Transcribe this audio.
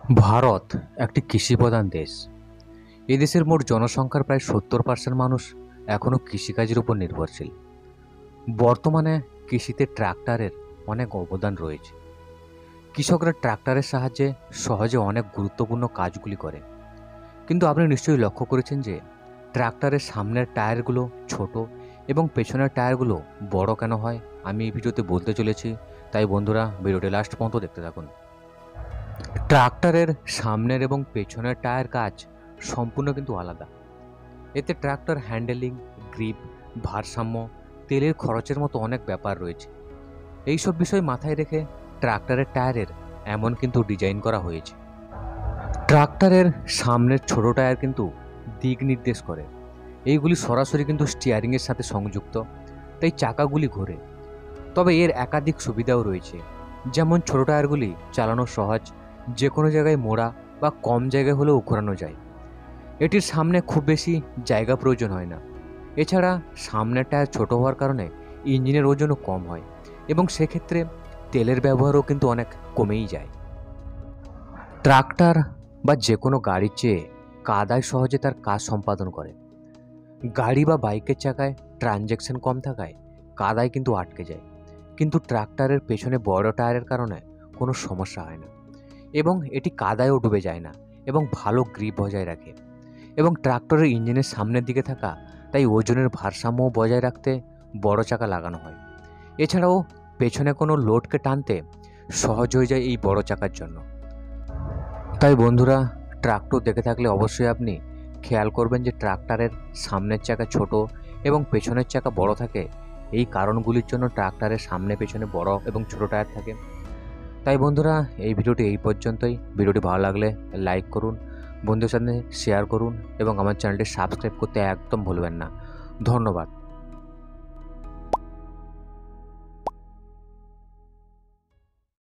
ভারত একটি কৃষিপ্রধান দেশ। এই দেশের মোট জনসংখ্যার প্রায় 70% মানুষ এখনও কৃষিকাজের উপর নির্ভরশীল। বর্তমানে কৃষিতে ট্রাক্টরের অনেক অবদান রয়েছে। কৃষকরা ট্রাক্টরের সাহায্যে সহজে অনেক গুরুত্বপূর্ণ কাজগুলি করে। কিন্তু আপনি নিশ্চয়ই লক্ষ্য করেছেন যে ট্রাক্টরের সামনের টায়ারগুলো ছোট এবং পেছনের টায়ারগুলো বড় কেন হয়। আমি এই ভিডিওতে বলতে চলেছি, তাই বন্ধুরা ভিডিওটি লাস্ট পর্যন্ত দেখতে থাকুন। ট্রাক্টরের সামনের এবং পেছনের টায়ার কাজ সম্পূর্ণ কিন্তু আলাদা। এতে ট্রাক্টর হ্যান্ডেলিং, গ্রিপ, ভারসাম্য, তেলের খরচের মতো অনেক ব্যাপার রয়েছে। এইসব বিষয় মাথায় রেখে ট্রাক্টরের টায়ারের এমন কিন্তু ডিজাইন করা হয়েছে। ট্রাক্টরের সামনের ছোট টায়ার কিন্তু দিক নির্দেশ করে। এইগুলি সরাসরি কিন্তু স্টিয়ারিংয়ের সাথে সংযুক্ত, তাই চাকাগুলি ঘোরে। তবে এর একাধিক সুবিধাও রয়েছে, যেমন ছোট টায়ারগুলি চালানো সহজ, যে কোনো জায়গায় মোড়া বা কম জায়গায় হলেও ঘোরানো যায়। এটির সামনে খুব বেশি জায়গা প্রয়োজন হয় না। এছাড়া সামনের টায়ার ছোট হওয়ার কারণে ইঞ্জিনের ওজনও কম হয় এবং সেক্ষেত্রে তেলের ব্যবহারও কিন্তু অনেক কমেই যায়। ট্রাক্টর বা যে কোনো গাড়ির চেয়ে কাদায় সহজে তার কাজ সম্পাদন করে। গাড়ি বা বাইকের চাকায় ট্রানজ্যাকশন কম থাকায় কাদায় কিন্তু আটকে যায়, কিন্তু ট্রাক্টরের পেছনে বড় টায়ারের কারণে কোনো সমস্যা হয় না এবং এটি কাদায়ও ডুবে যায় না এবং ভালো গ্রিপ বজায় রাখে। এবং ট্রাক্টরের ইঞ্জিনের সামনের দিকে থাকা, তাই ওজনের ভারসাম্যও বজায় রাখতে বড় চাকা লাগানো হয়। এছাড়াও পেছনে কোনো লোডকে টানতে সহজ হয়ে যায় এই বড় চাকার জন্য। তাই বন্ধুরা, ট্রাক্টর দেখে থাকলে অবশ্যই আপনি খেয়াল করবেন যে ট্রাক্টরের সামনের চাকা ছোট এবং পেছনের চাকা বড় থাকে। এই কারণগুলির জন্য ট্রাক্টরের সামনে পেছনে বড় এবং ছোট টায়ার থাকে। তাই বন্ধুরা, এই ভিডিওটি এই পর্যন্তই। ভিডিওটি ভালো লাগলে লাইক করুন, বন্ধুদের সাথে শেয়ার করুন এবং আমার চ্যানেলটি সাবস্ক্রাইব করতে একদম ভুলবেন না। ধন্যবাদ।